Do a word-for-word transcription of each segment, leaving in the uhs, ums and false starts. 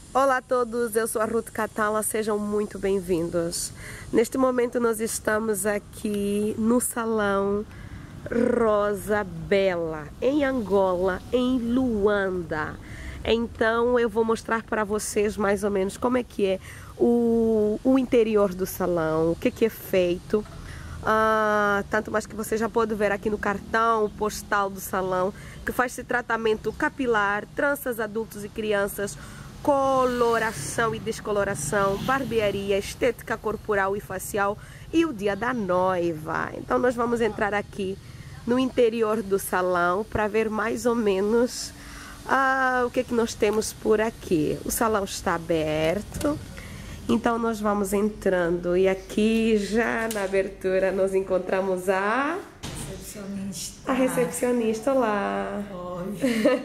Olá a todos, eu sou a Ruth Catala, sejam muito bem-vindos. Neste momento nós estamos aqui no Salão Rosa Bela, em Angola, em Luanda. Então eu vou mostrar para vocês mais ou menos como é que é o, o interior do salão, o que, que é feito. Ah, tanto mais que você já pode ver aqui no cartão postal do salão que faz-se tratamento capilar, tranças adultos e crianças, coloração e descoloração, barbearia, estética corporal e facial e o dia da noiva. Então nós vamos entrar aqui no interior do salão para ver mais ou menos ah, o que, que nós temos por aqui. O salão está aberto, então nós vamos entrando e aqui já na abertura nós encontramos a recepcionista. A recepcionista, olá. Oi.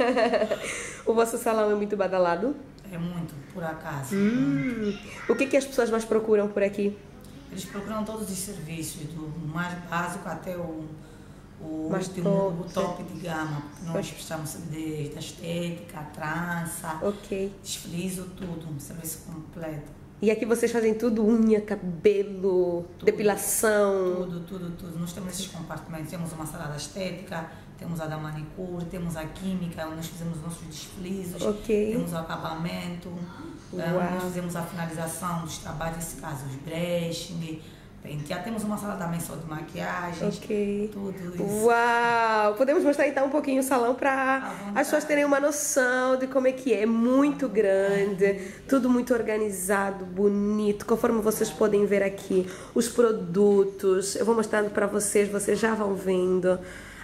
O vosso salão é muito badalado? É muito, por acaso. Hum. O que, que as pessoas mais procuram por aqui? Eles procuram todos os serviços, do mais básico até o, o Mais último, top, o top de gama. Nós prestamos desde a estética, a trança, Ok. desfrizo, tudo, um serviço completo. E aqui vocês fazem tudo, unha, cabelo, Tudo, depilação? Tudo, tudo, tudo. Nós temos esses compartimentos, temos uma sala da estética, temos a da manicure, temos a química, onde nós fizemos nossos desfrizos, Ok. temos o acabamento, Uau. nós fizemos a finalização dos trabalhos, nesse caso, os brushing, já temos uma sala também só de maquiagem, Ok. tudo isso. Uau! Podemos mostrar então um pouquinho o salão para as pessoas terem uma noção de como é que é. É muito grande, tudo muito organizado, bonito, conforme vocês podem ver aqui. Os produtos, eu vou mostrando para vocês, vocês já vão vendo.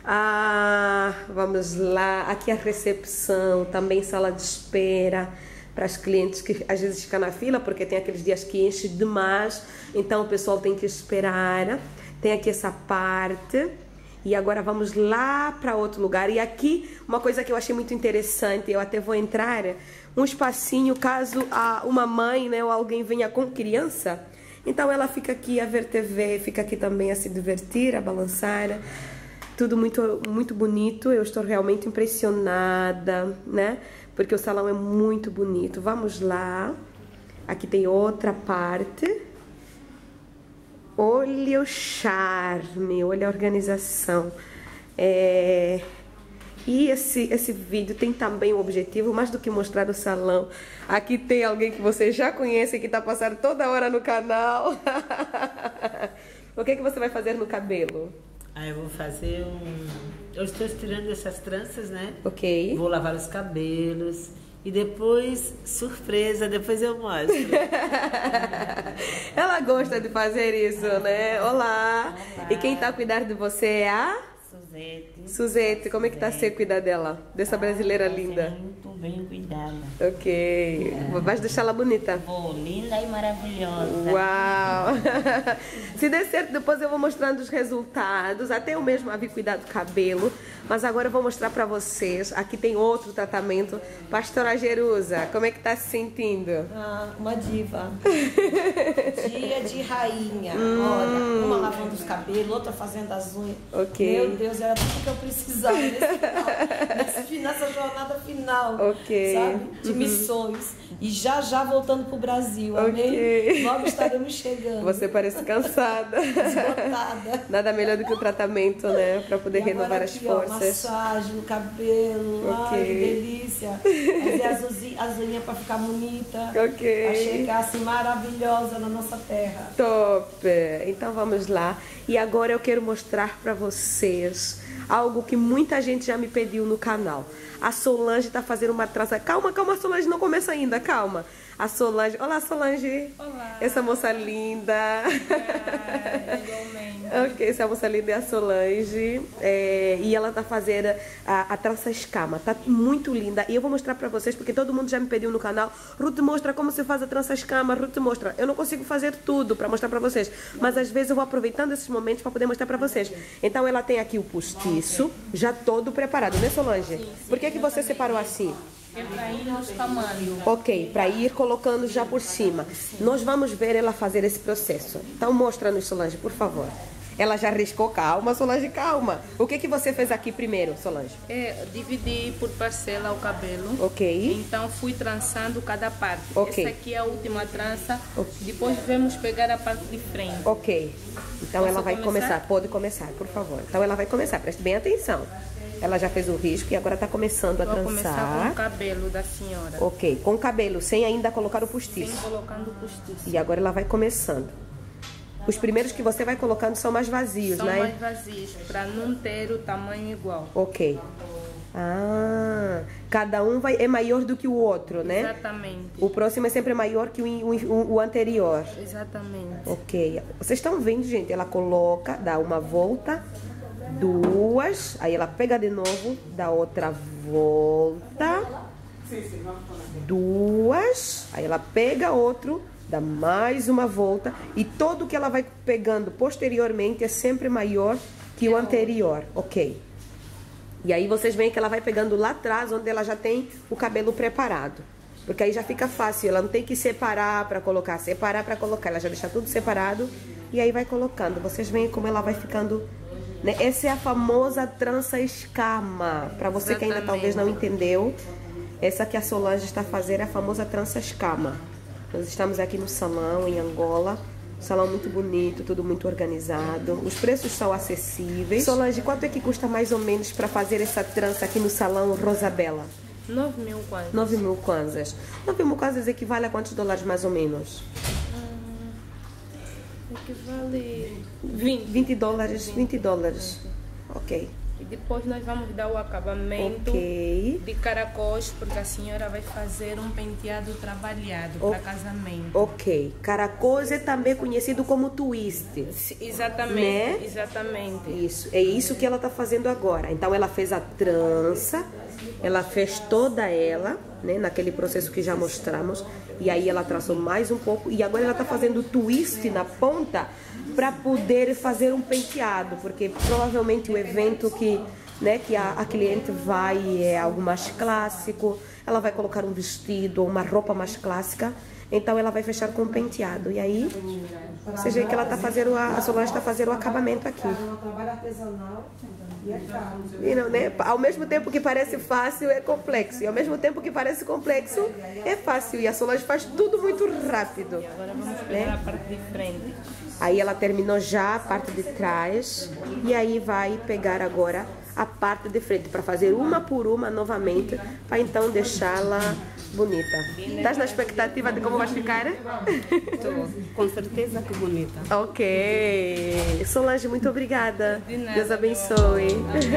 Ah, vamos lá, aqui a recepção, também sala de espera para as clientes que às vezes ficam na fila, porque tem aqueles dias que enche demais, então o pessoal tem que esperar. Tem aqui essa parte. E agora vamos lá para outro lugar. E aqui, uma coisa que eu achei muito interessante, eu até vou entrar, um espacinho caso a uma mãe, né, ou alguém venha com criança. Então ela fica aqui a ver T V, fica aqui também a se divertir, a balançar. Tudo muito, muito bonito, eu estou realmente impressionada, né? Porque o salão é muito bonito. Vamos lá. Aqui tem outra parte. Olha o charme, olha a organização. É... E esse, esse vídeo tem também o objetivo, mais do que mostrar o salão. Aqui tem alguém que você já conhece, que está passando toda hora no canal. O que, é que você vai fazer no cabelo? Ah, eu vou fazer um... Eu estou tirando essas tranças, né? Ok. Vou lavar os cabelos. E depois, surpresa, depois eu mostro. Ela gosta de fazer isso, né? Olá. Olá. E quem tá a cuidar de você é a? Suzete. Suzete. Como é que tá a ser cuidar dela? Dessa brasileira Vai ser linda. muito bem cuidada. Ok. Vais deixá-la bonita? Vou, linda e maravilhosa. Uau! Se der certo, depois eu vou mostrando os resultados. Até eu mesmo havia cuidado do cabelo. Mas agora eu vou mostrar pra vocês. Aqui tem outro tratamento. Pastora Jerusa, como é que tá se sentindo? Ah, uma diva. Dia de rainha. Hum. Olha, uma lavando os cabelos, outra fazendo as unhas. Ok. Meu Deus, era tudo que eu precisava nesse final, nesse, nessa jornada final. Ok. Sabe? De missões. E já já voltando pro Brasil, amém? Ok. Logo estaremos chegando. Você parece cansada. Esgotada. Nada melhor do que o tratamento, né? Pra poder E renovar agora as aqui, ó, forças. massagem no cabelo. Ok. Ai, que delícia. Fazer as, uzi- as unhas pra ficar bonita. Ok. Pra chegar assim maravilhosa na nossa terra. Top! Então vamos lá. E agora eu quero mostrar pra vocês algo que muita gente já me pediu no canal. A Solange tá fazendo uma trança. Calma, calma, Solange, não começa ainda, calma. A Solange. Olá, Solange. Olá. Essa moça linda. É, igualmente. Ok, essa moça linda é a Solange. É, e ela tá fazendo a, a trança escama. Tá muito linda. E eu vou mostrar pra vocês, porque todo mundo já me pediu no canal. Ruth, mostra como se faz a trança escama. Ruth, mostra. Eu não consigo fazer tudo pra mostrar pra vocês. Mas às vezes eu vou aproveitando esses momentos pra poder mostrar pra vocês. Então ela tem aqui o postiço, já todo preparado, né, Solange? Por que, que você separou assim? É para ir nos tamanhos. Ok, para ir colocando já por cima. Nós vamos ver ela fazer esse processo. Então mostra-nos, Solange, por favor. Ela já riscou, calma, Solange, calma. O que que você fez aqui primeiro, Solange? É, dividi por parcela o cabelo. Ok. Então fui trançando cada parte. Ok. Essa aqui é a última trança. Ok. Depois vamos pegar a parte de frente. Ok. Então Posso ela vai começar? começar. Pode começar, por favor. Então ela vai começar, preste bem atenção. Ela já fez o risco e agora está começando a Vou começar com trançar. o cabelo da senhora. Ok, com o cabelo, sem ainda colocar o postiço. Sem colocando o postiço. E agora ela vai começando. Os primeiros que você vai colocando são mais vazios, São né? mais vazios, para não ter o tamanho igual. Ok. Ah, cada um vai, é maior do que o outro, né? Exatamente. O próximo é sempre maior que o, o, o anterior. Exatamente. Ok. Vocês estão vendo, gente? Ela coloca, dá uma volta, duas, aí ela pega de novo, dá outra volta, duas, aí ela pega outro, dá mais uma volta, e todo que ela vai pegando posteriormente é sempre maior que o anterior, ok? E aí vocês veem que ela vai pegando lá atrás, onde ela já tem o cabelo preparado. Porque aí já fica fácil, ela não tem que separar para colocar, separar para colocar, ela já deixa tudo separado e aí vai colocando. Vocês veem como ela vai ficando, né? Essa é a famosa trança escama. Para você que ainda talvez não entendeu, essa que a Solange está fazendo é a famosa trança escama. Nós estamos aqui no salão em Angola. Salão muito bonito, tudo muito organizado. Os preços são acessíveis. Solange, quanto é que custa mais ou menos para fazer essa trança aqui no salão Rosabella? nove mil kwanzas. nove mil kwanzas. nove mil kwanzas equivale a quantos dólares mais ou menos? Hum, equivale vinte. vinte dólares, vinte dólares. Ok. E depois nós vamos dar o acabamento Ok. de caracóis, porque a senhora vai fazer um penteado trabalhado O- para casamento. Ok. Caracóis é também conhecido como twist. Sim, exatamente, Né? exatamente. Isso, é isso que ela está fazendo agora. Então ela fez a trança, ela fez toda ela, né, naquele processo que já mostramos, e aí ela traçou mais um pouco e agora ela está fazendo o twist na ponta para poder fazer um penteado, porque provavelmente o evento que, né, que a, a cliente vai é algo mais clássico, ela vai colocar um vestido ou uma roupa mais clássica. Então ela vai fechar com um penteado. E aí, você vê que ela está fazendo, a, a Solange está fazendo o acabamento aqui. É um trabalho artesanal e é caro. E não, né? Ao mesmo tempo que parece fácil, é complexo. E ao mesmo tempo que parece complexo, é fácil. E a Solange faz tudo muito rápido. Agora vamos pegar a parte de frente. Aí ela terminou já a parte de trás. E aí vai pegar agora a parte de frente para fazer uma por uma novamente, para então deixá-la bonita. Estás na expectativa de como vai ficar? Tô, com certeza que bonita. Ok. Solange, muito obrigada. De nada, Deus abençoe.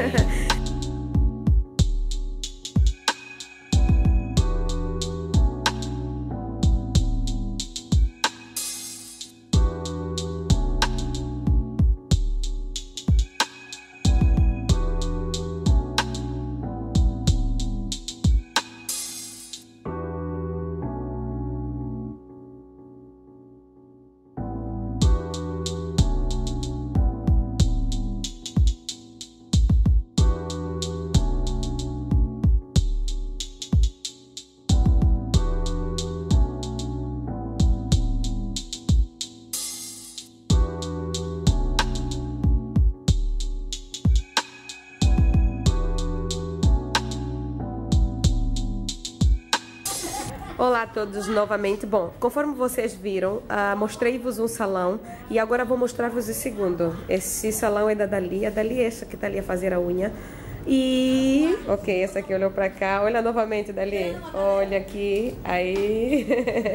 Olá a todos novamente. Bom, conforme vocês viram, uh, mostrei-vos um salão e agora vou mostrar-vos o segundo. Esse salão é da Dali, a Dali é essa que está ali a fazer a unha. E... ok, essa aqui olhou para cá. Olha novamente, Dali. Olha aqui. Aí.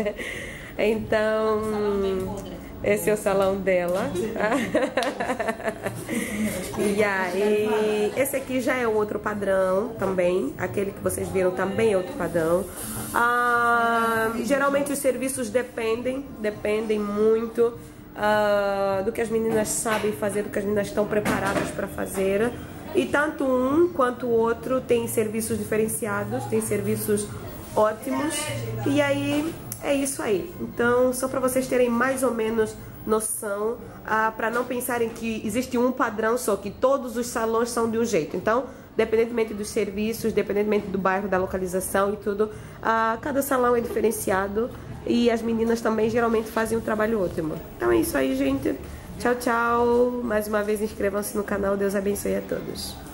Então... esse é o salão dela. E aí, esse aqui já é um outro padrão também. Aquele que vocês viram também é outro padrão. Ah, geralmente os serviços dependem, dependem muito ah, do que as meninas sabem fazer, do que as meninas estão preparadas para fazer. E tanto um quanto o outro tem serviços diferenciados, tem serviços ótimos. E aí... é isso aí. Então, só para vocês terem mais ou menos noção, ah, para não pensarem que existe um padrão só, que todos os salões são de um jeito. Então, dependentemente dos serviços, dependentemente do bairro, da localização e tudo, ah, cada salão é diferenciado e as meninas também geralmente fazem um trabalho ótimo. Então é isso aí, gente. Tchau, tchau. Mais uma vez inscrevam-se no canal. Deus abençoe a todos.